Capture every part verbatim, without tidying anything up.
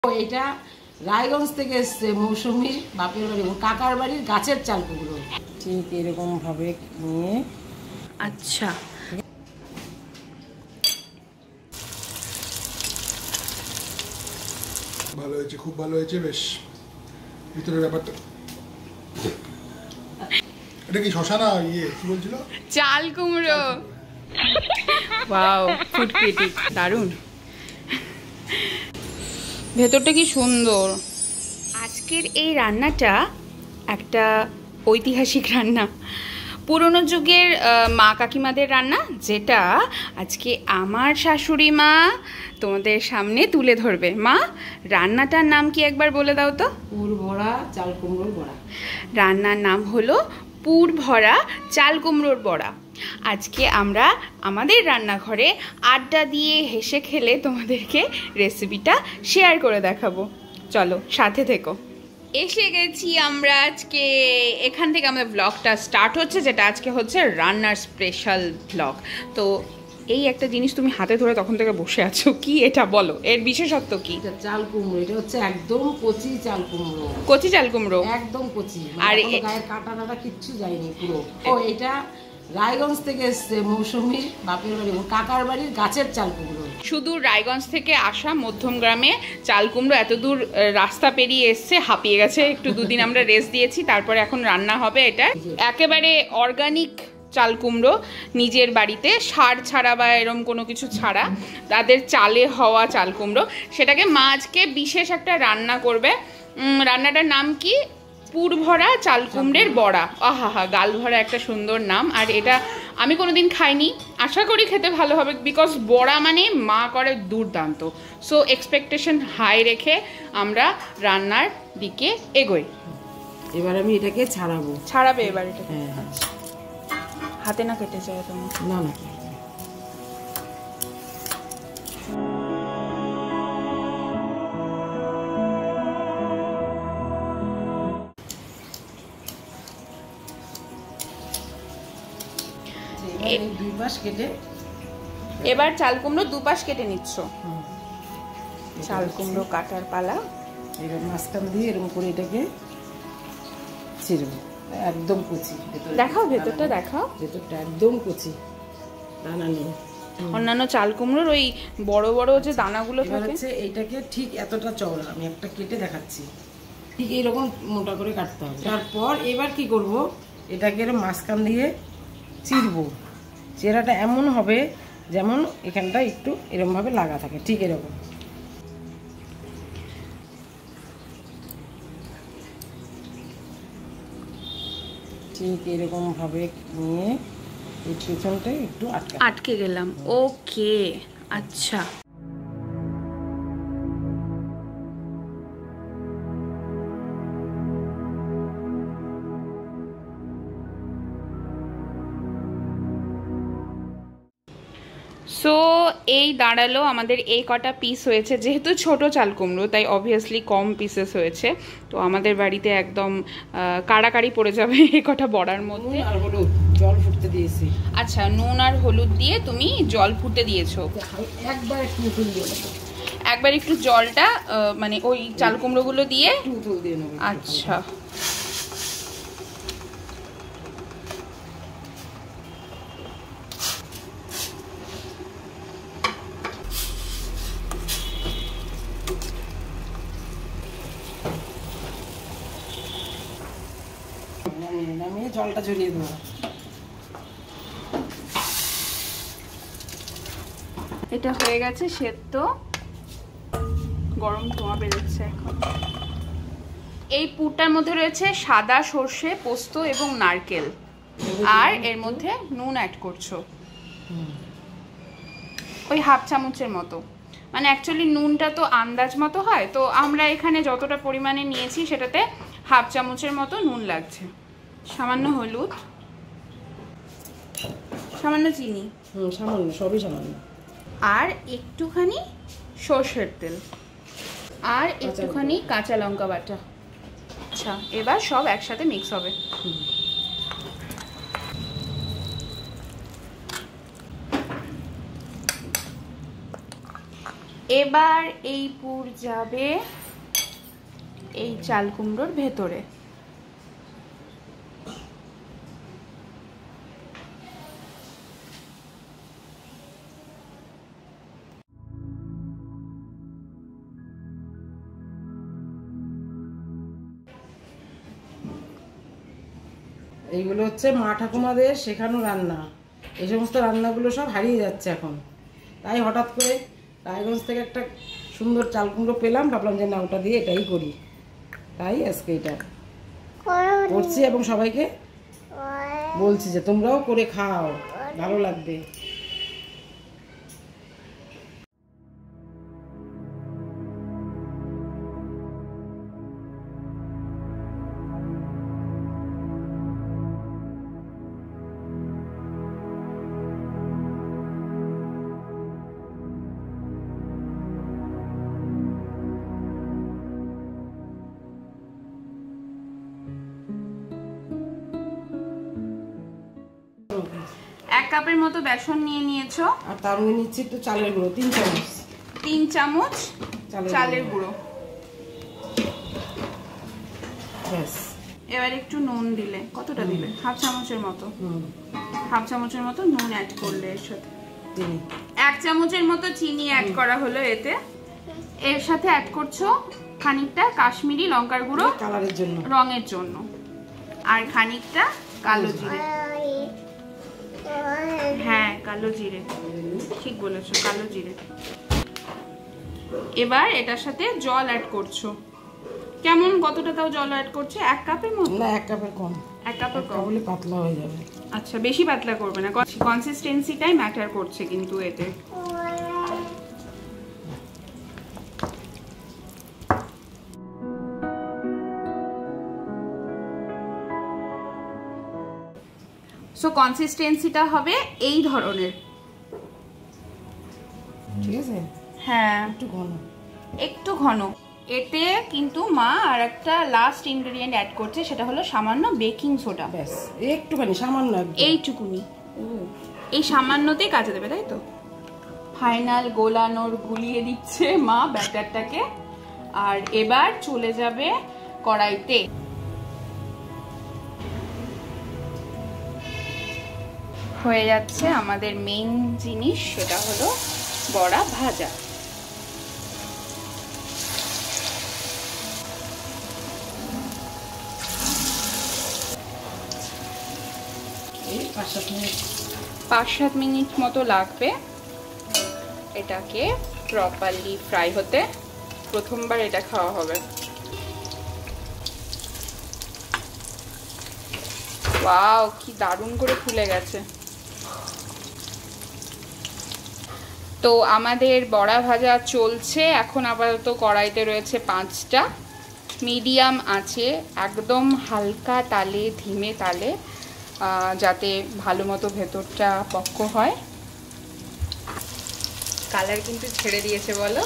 এটা রায়গঞ্জ থেকে এসছে মৌসুমীর বাপের বাড়ি কাকার বাড়ির গাছের চাল কুমড়ো ঠিক এরকম ভাবে নিয়ে আচ্ছা ভালো হয়েছে, খুব ভালো হয়েছে। বেশ ভিতরের ব্যাপারটা এটা কি শশা না ইয়ে কি বলছিল চাল কুমড়ো। ওয়াও ফুটপিটি দারুণ, ভেতরটা কি সুন্দর। আজকের এই রান্নাটা একটা ঐতিহাসিক রান্না, পুরনো যুগের মা কাকিমাদের রান্না, যেটা আজকে আমার শাশুড়ি মা তোমাদের সামনে তুলে ধরবে। মা, রান্নাটার নাম কি একবার বলে দাও তো? পুর ভরা চাল কুমড়োর বড়া। রান্নার নাম হলো পুর ভরা চাল কুমড়োর বড়া। আজকে আমরা আমাদের রান্নাঘরে আড্ডা দিয়ে হেসে খেলে তোমাদেরকে রেসিপিটা শেয়ার করে দেখাবো। চলো সাথে থেকো। এসে গেছি আমরা আজকে, এখান থেকে আমাদের ব্লগটা স্টার্ট হচ্ছে, যেটা আজকে হচ্ছে রান্নার স্পেশাল ব্লগ। তো এই একটা জিনিস তুমি হাতে ধরে তখন থেকে বসে আছো, কি এটা বলো, এর বিশেষত্ব কি? এটা চাল কুমড়ো, এটা হচ্ছে একদম কচি চাল কুমড়ো। কচি চাল কুমড়ো, একদম কচি, আর গায়ের কাটা টাটা কিচ্ছু যায়নি পুরো। ও এটা রায়গঞ্জ থেকে এসছে মৌসুমীর বাপের বাড়ি কাকার বাড়ির গাছের চাল কুমড়ো। শুধু রায়গঞ্জ থেকে আসা মধ্যম গ্রামে চাল কুমড়ো এত দূর রাস্তা পেরিয়ে এসছে, হাঁপিয়ে গেছে একটু। দুদিন আমরা রেস্ট দিয়েছি, তারপরে এখন রান্না হবে। এটা একেবারে অর্গানিক চাল কুমড়ো, নিজের বাড়িতে সার ছাড়া বা এরম কোনো কিছু ছাড়া তাদের চালে হওয়া চাল কুমড়ো। সেটাকে মা আজকে বিশেষ একটা রান্না করবে। রান্নাটার নাম কি? পুর ভরা চাল কুমড়ের বড়া। আহা হা, গাল ভরা একটা সুন্দর নাম। আর এটা আমি কোনোদিন খাইনি, আশা করি খেতে ভালো হবে, বিকজ বড়া মানে মা করে দুর্দান্ত। সো এক্সপেকটেশন হাই রেখে আমরা রান্নার দিকে এগোই। এবার আমি এটাকে ছাড়াবো। ছাড়াবে এবার এটা? হ্যাঁ হ্যাঁ, হাতে না কেটে যায় তোমার? না না, দুই পাশ কেটে এবার চাল কুমড়ো দুপাশ কেটে নিচ্ছ। চাল কুমড়ো কাটার পালা। এবার মাঝখান দিয়ে এরকম করে এটাকে ছিড়বো। একদম কচি, দেখাও ভেতরটা, দেখাও ভেতরটা একদম কচি, দানা নেই। অন্যান্য চাল কুমড়োর ওই বড় বড় যে দানাগুলো থাকে, এইটাকে ঠিক এতটা চওড়া আমি একটা কেটে দেখাচ্ছি, ঠিক এইরকম মোটা করে কাটতে হবে। তারপর এবার কি করব, এটাকে মাঝখান দিয়ে চিরবো। চেরাটা এমন হবে যেমন এখানটা একটু এরকম ভাবে লাগা থাকে, ঠিক এরকম। ঠিক এরকম ভাবে নিয়ে এই পেছনটা একটু আটকে আটকে গেলাম। ওকে, আচ্ছা। সো এই দাঁড়ালো আমাদের এই কটা পিস হয়েছে। যেহেতু ছোট চাল কুমড়ো তাই অবভিয়াসলি কম পিসেস হয়েছে। তো আমাদের বাড়িতে একদম কাড়াকাড়ি পড়ে যাবে এই কটা বড়ার মধ্যে। আর হলুদ জল ফুটতে দিয়েছি। আচ্ছা, নুন আর হলুদ দিয়ে তুমি জল ফুটতে দিয়েছো। একবার একটু উঠুল দিয়ে নেবো, একবার একটু জলটা মানে ওই চাল কুমড়োগুলো দিয়ে উঠুল দিয়ে নেবো। আচ্ছা, নামিয়ে জলটা ঝরিয়ে দেবো। এটা হয়ে গেছে সেদ্ধ, গরম ধোঁয়া বেরোচ্ছে এখন। এই পুরটার মধ্যে রয়েছে সাদা সর্ষে, পোস্ত এবং নারকেল, আর এর মধ্যে নুন অ্যাড করছো ওই হাফ চামচের মতো। মানে অ্যাকচুয়ালি নুনটা তো আন্দাজ মতো হয়, তো আমরা এখানে যতটা পরিমাণে নিয়েছি সেটাতে হাফ চামচের মতো নুন লাগছে। সামান্য হলুদ, সামান্য চিনি, হুম সামান্য, সবই সামান্য, আর একটুখানি সর্ষের তেল, আর একটুখানি কাঁচা লঙ্কা বাটা। আচ্ছা, এবার সব একসাথে মিক্স হবে। এবার এই পুর যাবে এই চাল কুমড়োর ভেতরে। এইগুলো হচ্ছে মা ঠাকুমাদের শেখানো রান্না। এই সমস্ত রান্নাগুলো সব হারিয়ে যাচ্ছে এখন, তাই হঠাৎ করে রায়গঞ্জ থেকে একটা সুন্দর চাল কুমড়ো পেলাম, ভাবলাম যে না ওটা দিয়ে এটাই করি, তাই আজকে এটা করছি এবং সবাইকে বলছি যে তোমরাও করে খাও, ভালো লাগবে। এক কাপের মতো বেসন নিয়ে নিয়েছো, আর তার মধ্যে নিচ্ছি একটু চালের গুঁড়ো, তিন চামচ তিন চামচ চালের গুঁড়ো। ব্যাস। এবার একটু নুন দিলে, কতটা দিলে? হাফ চামচের মতো। হাফ চামচের মতো নুন অ্যাড করলে এর সাথে। এক চামচের মতো চিনি অ্যাড করা হলো এতে। এর সাথে অ্যাড করছো খানিকটা কাশ্মীরি লঙ্কার গুঁড়ো, কালারের জন্য, রঙের জন্য, আর খানিকটা কালো জিরে। হ্যাঁ, কালো জিরে, ঠিক বলেছো, কালো জিরে। এবার এটার সাথে জল অ্যাড করছো। কেমন, কতটা তাও জল অ্যাড করছে? এক কাপের মতো? না, এক কাপের কম। এক কাপের কম হলে পাতলা হয়ে যাবে। আচ্ছা, বেশি পাতলা করবে না, কনসিস্টেন্সিটাই ম্যাটার করছে কিন্তু এতে। সো কনসিস্টেন্সিটা হবে এই ধরনের। ঠিক আছে? হ্যাঁ, একটু ঘন, একটু ঘন। এতে কিন্তু মা আর একটা লাস্ট ইনগ্রেডিয়েন্ট অ্যাড করছে, সেটা হলো সামান্য বেকিং সোডা। ব্যাস, একটুখানি, সামান্য, এইটুকুনি, এই সামান্যতেই কাজে দেবে, তাই তো? ফাইনাল গোলানোর গুলিয়ে দিচ্ছে মা ব্যাটারটাকে, আর এবার চলে যাবে কড়াইতে। হয়ে যাচ্ছে আমাদের মেইন জিনিস, সেটা হলো বড়া ভাজা। পাঁচ সাত মিনিট মতো লাগবে এটাকে প্রপারলি ফ্রাই হতে। প্রথমবার এটা খাওয়া হবে। ওয়াও, কি দারুণ করে ফুলে গেছে। তো আমাদের বড়া ভাজা চলছে এখন। আপাতত কড়াইতে রয়েছে পাঁচটা, মিডিয়াম আছে, একদম হালকা তালে, ধিমে তালে, যাতে ভালো মতো ভেতরটা পক্ক হয়। কালার কিন্তু ছেড়ে দিয়েছে, বলো।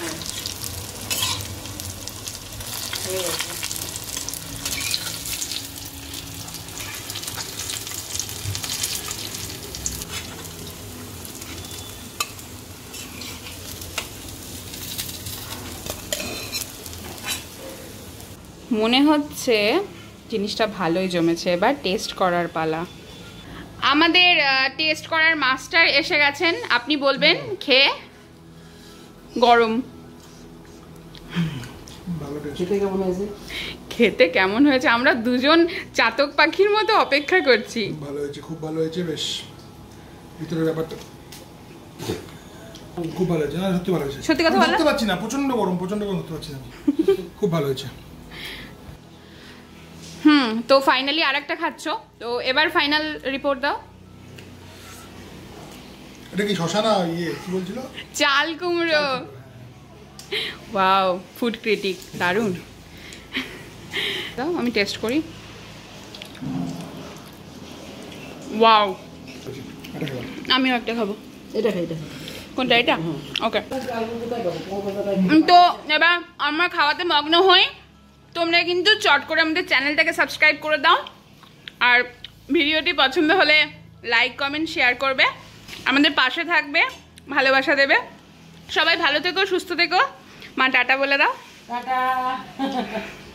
মনে হচ্ছে জিনিসটা ভালোই জমেছে। এবার টেস্ট করার পালা। আমাদের টেস্ট করার মাস্টার এসে গেছেন, আপনি বলবেন খেয়ে। গরম, খেতে কেমন হয়েছে? আমরা দুজন চাতক পাখির মতো অপেক্ষা করছি। ভালো হয়েছে, খুব ভালো হয়েছে। বেশ, ভিতরের ব্যাপারটা খুব ভালো হয়েছে। না, সত্যি ভালো হয়েছে। সত্যি কথা বলতে পারছি না, প্রচন্ড গরম, প্রচন্ড গরম ধরতে পারছি না। খুব ভালো হয়েছে। হুম, তো ফাইনালি আরেকটা খাচ্ছ, তো এবার ফাইনাল রিপোর্ট দাও। এটা কি শশা না ইয়ে কি বলছিল? চাল কুমড়ো। ওয়াও, ফুড ক্রিটিক, দারুণ। দাও আমি টেস্ট করি। ওয়াও, আমিও একটা খাবো। এটা খাই, এটা কোনটা? এটা? ওকে। তো এবার আমরা খাওয়াতে মগ্ন হই। তোমরা কিন্তু চট করে আমাদের চ্যানেলটাকে সাবস্ক্রাইব করে দাও, আর ভিডিওটি পছন্দ হলে লাইক, কমেন্ট, শেয়ার করবে, আমাদের পাশে থাকবে, ভালোবাসা দেবে। সবাই ভালো থেকো, সুস্থ থেকো। মা টাটা বলে দাও। টাটা।